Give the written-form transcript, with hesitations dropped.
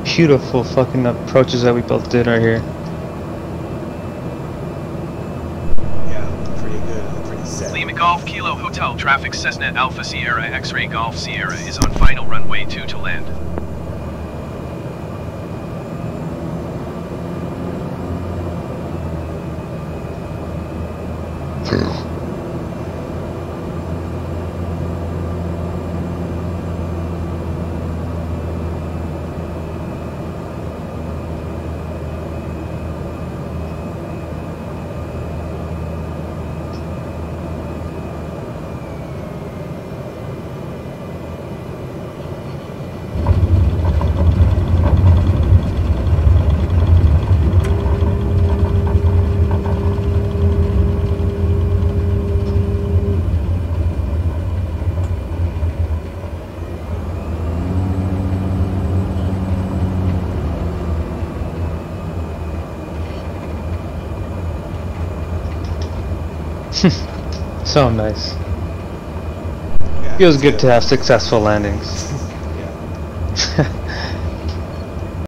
beautiful fucking approaches that we both did right here. Yeah, pretty good, pretty set. Lima Golf Kilo Hotel traffic Cessna Alpha Sierra X-Ray Golf Sierra is on final runway 2 to land. So nice. Yeah, Feels good to have successful landings. Yeah.